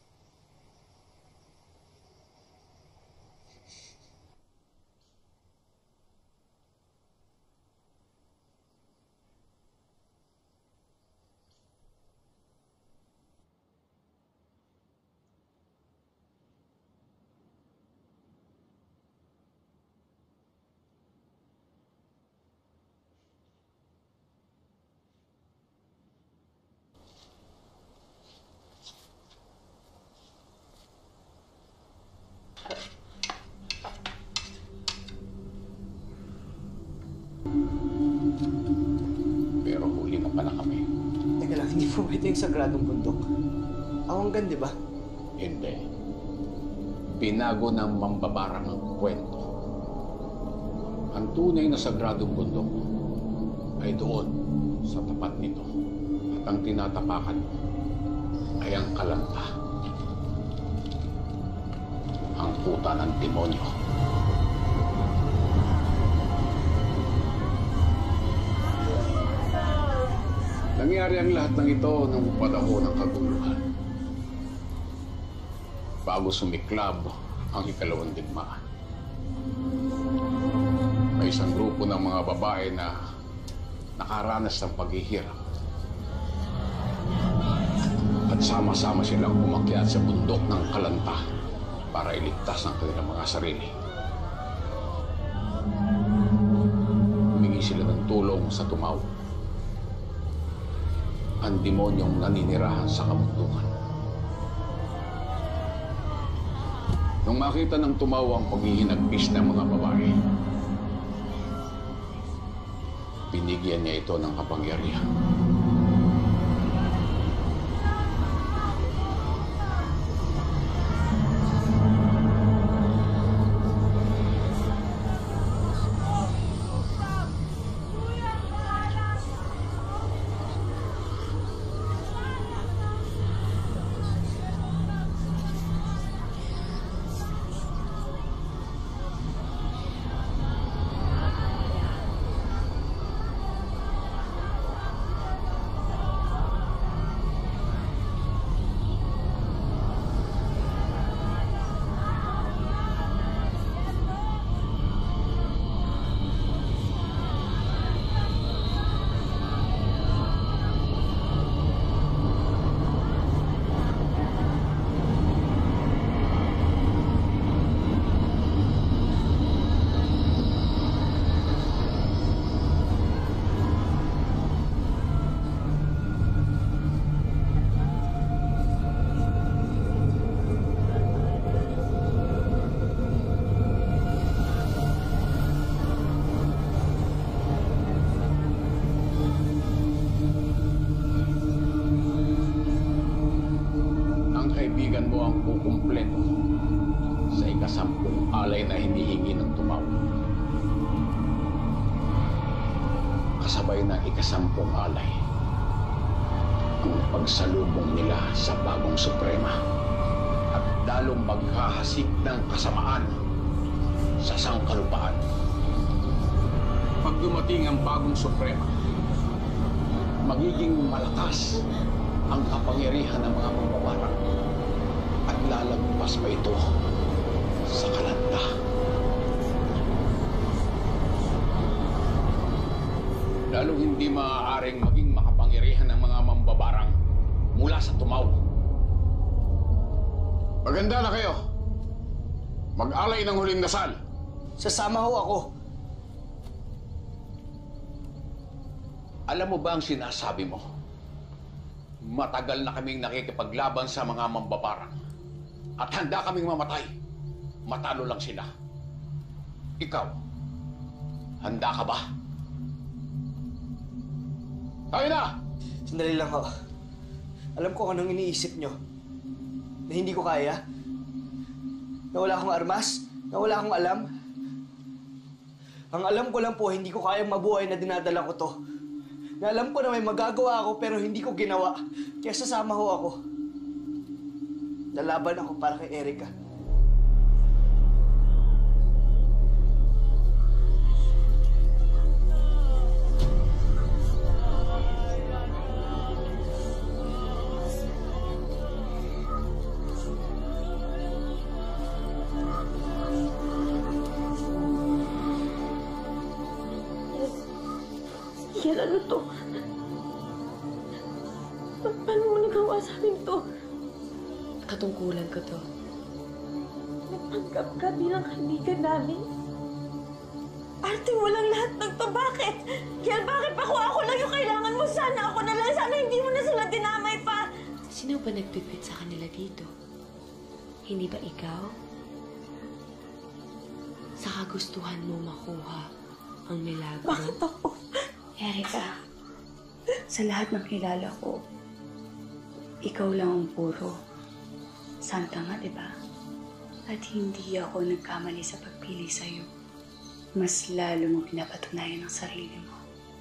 S12: Pero huli mo pala kami.
S4: Teka lang, hindi po ito yung sagradong bundok. Awanggan, di ba?
S12: Hindi. Binago ng mambabarang ang kwento. Ang tunay na sagradong bundok ay doon, sa tapat nito. At ang tinatapakan mo ay ang kalanta. Ang puta ng demonyo. Nangyari ang lahat ng ito nung panahon ng kaguluhan. Bago sumiklab ang ikalawang digmaan. May isang grupo ng mga babae na nakaranas ng paghihirap. At sama-sama silang umakyat sa bundok ng Kalanta para iligtas ang kanilang mga sarili. Humingi sila ng tulong sa Tumaw, ang demonyong naninirahan sa kabundukan. Nung makita ng Tumaw ang paghihinagpis ng mga babae, binigyan niya ito ng kapangyarihan. Kaibigan mo ang kukumpleto sa ikasampung alay na hinihingi ng Tumaw. Kasabay ng ikasampung alay ang pagsalubong nila sa bagong Suprema at lalong maghahasik ng kasamaan sa sangkalupaan. Pag dumating ang bagong Suprema, magiging malakas ang kapangyarihan ng mga mambabarang at lalagpas pa ito sa Kalanta. Lalong hindi maaaring maging makapangyarihan ng mga mambabarang mula sa Tumaw. Maganda na kayo. Mag-alay ng huling dasal.
S4: Sasama ho ako.
S12: Alam mo ba ang sinasabi mo? Matagal na kaming nakikipaglaban sa mga mambabarang at handa kaming mamatay. Matalo lang sila. Ikaw, handa ka ba? Tayo na!
S4: Sandali lang ho. Alam ko kung anong iniisip nyo. Na hindi ko kaya. Na wala akong armas. Na wala akong alam. Ang alam ko lang po, hindi ko kaya mabuhay na dinadala ko to. Na alam ko na may magagawa ako pero hindi ko ginawa. Kaya sasama ho ako. Lalaban ako para kay Erica.
S2: Yan, ano to? Pa paano mo nagawa sa amin to?
S7: Katungkulan ko to.
S2: Nagpanggap ka bilang kaibigan namin? Arte mo lang lahat ng to. Bakit? Yan, bakit pa kung ako lang yung kailangan mo? Sana ako na lang. Sana hindi mo na sila dinamay pa.
S7: Sino ba nagpipit sa kanila dito? Hindi ba ikaw? Sa kagustuhan mo makuha ang milagro?
S2: Bakit ako?
S6: Erica, sa lahat ng kilala ko, ikaw lang ang puro. Santa nga, di ba? At hindi ako nagkamali sa pagpili sa'yo. Mas lalo mo pinapatunayan ang sarili mo.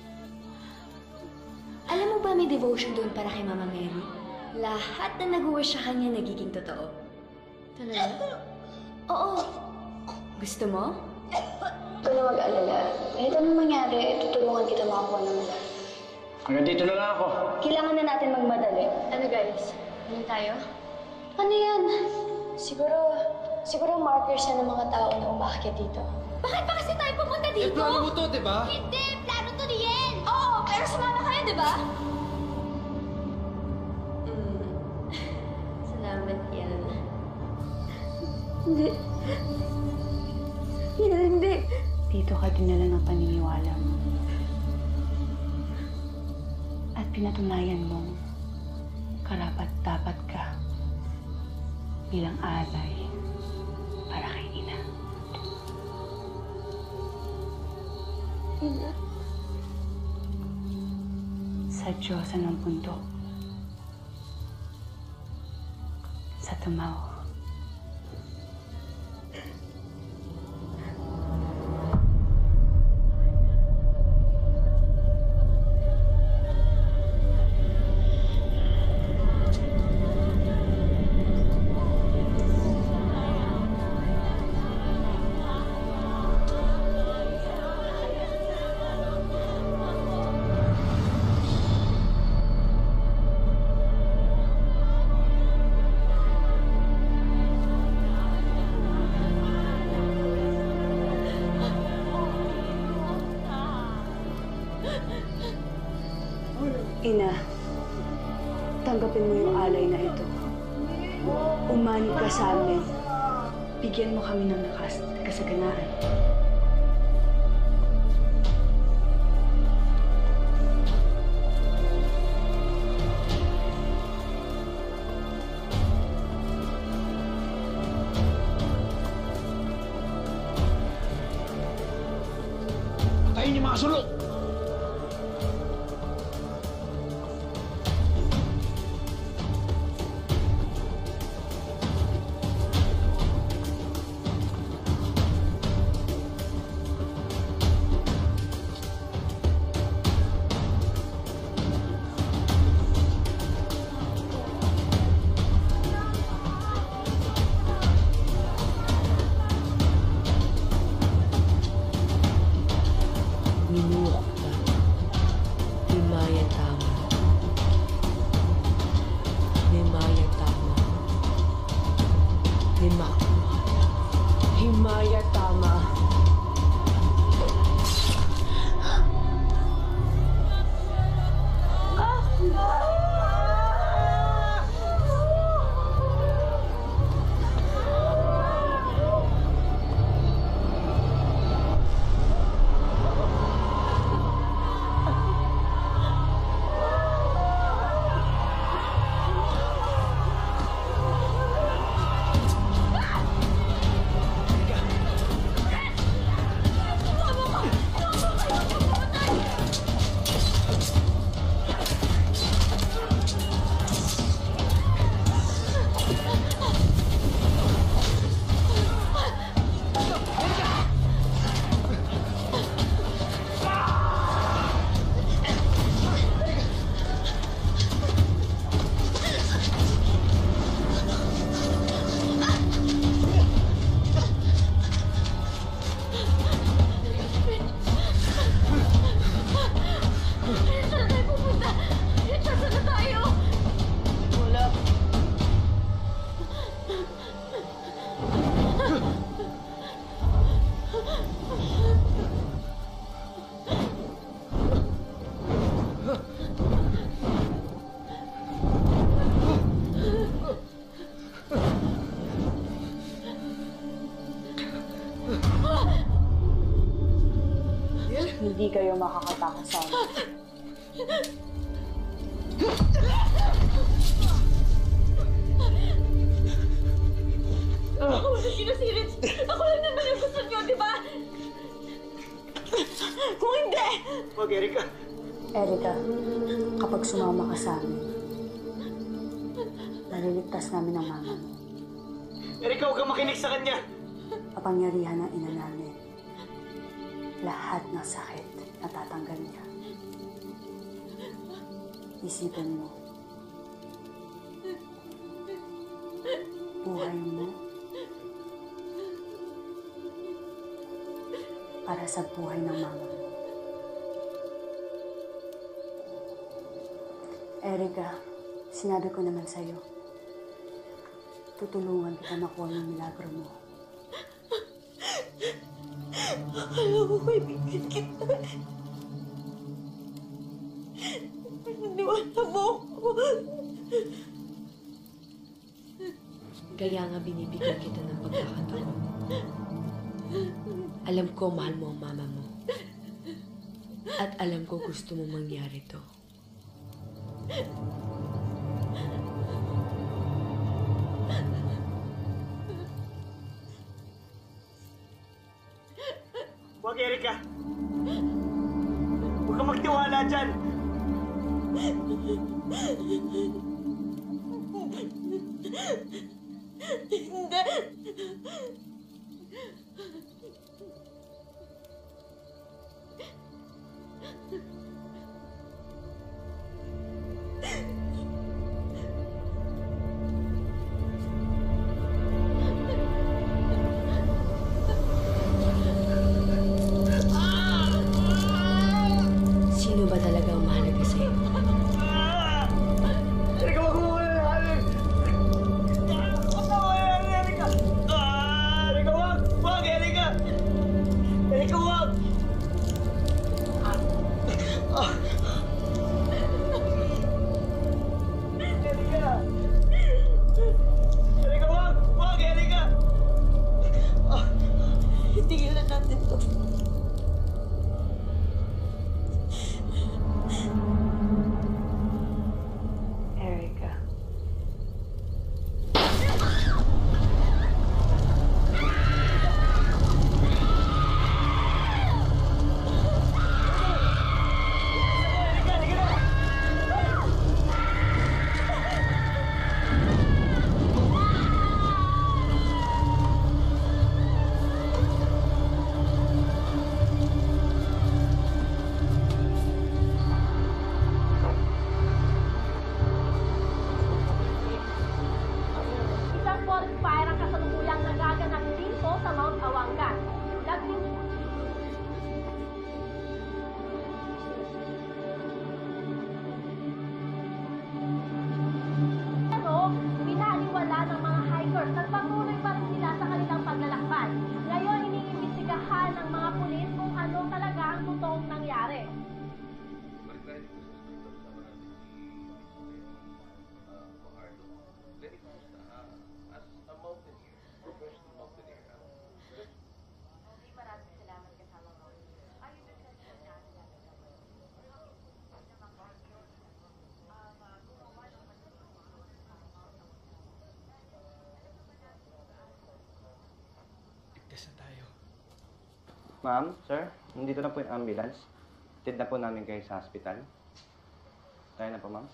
S7: Alam mo ba may devotion doon para kay Mama Mary? Lahat na nag-wish sa kanya nagiging totoo. Talaga? Oo. Gusto mo?
S6: Huwag na mag-alala. Kahit anong mangyari, tutulungan kita makakuha ng lahat.
S9: Hanggang dito na lang ako.
S6: Kailangan na natin magmadali.
S7: Ano guys? Ano tayo?
S6: Ano yan? Siguro, siguro markers yan ng mga tao na umakyat dito.
S11: Bakit pa kasi tayo pumunta dito?
S1: Eh, plano mo to, di ba?
S11: Hindi, plano to ni Yen. Oo, pero sumama kayo, di ba?
S7: Mm.
S2: Hindi. Hindi, hindi.
S6: Dito ka dinala ng paniniwala mo. At pinatunayan mong karapat-dapat ka bilang alay para kay Ina.
S2: Ina.
S6: Sa Diyosa ng bundok. Sa Tumaw. Ina, tanggapin mo yung alay na ito. Umani ka sa amin. Bigyan mo kami ng lakas at kasaganaan.
S9: Patayin niyo mga sulok!
S7: Minuok ka. Himaya tama. Himaya tama. Himak. Himaya tama.
S6: Hindi kayo makakatakas sa amin.
S2: Ako wala sinasirit. Ako lang naman yung gusto niyo, di ba? Kung hindi!
S4: Wag, Erika.
S6: Erika, kapag sumama ka sa amin, naliligtas namin ang mama mo.
S4: Erika, huwag kang makinig sa kanya.
S6: Kapangyarihan ng ina namin. Lahat ng sakit natatanggal niya. Isipin mo. Buhay mo para sa buhay ng mama mo. Erika, sinabi ko naman sa'yo, tutulungan kita makuha yung milagro mo.
S2: Akala ko kaibigan kita. Naniwala mo ako.
S7: Kaya nga binibigyan kita ng pagkakataon. Alam ko mahal mo ang mama mo. At alam ko gusto mo mangyari to.
S4: Huwag, Erika! Huwag kang magtiwala dyan!
S2: Hindi!
S7: Sino ba talaga ang mahalaga sa'yo?
S4: Erika, wag mo muna nahalin! Huwag na muna, Erika! Ah, Erika, wag! Wag, Erika! Erika, wag! Ah! Erika! Erika, wag! Wag, Erika! Ah!
S2: Tigilan natin to.
S7: Erica.
S13: Isang forest fire ang kasalukuyang nagaganap dito sa Mount Awangan. Labing Pero, binaliwala ng mga hikers. Nagpatuloy pa rin sila sa kanilang paglalakbay. Ngayon, iniimbestigahan ng mga pulis kung ano talaga ang totoong nangyari.
S4: Ligtas na tayo.
S14: Ma'am, sir, nandito na po yung ambulance. Tid na po namin kayo sa hospital. Tayo na po, ma'am.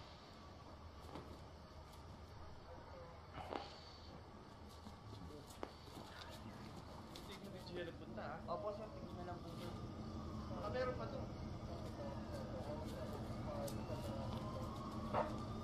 S4: Opo, sir. Tingin na lang po. Baka meron pa to.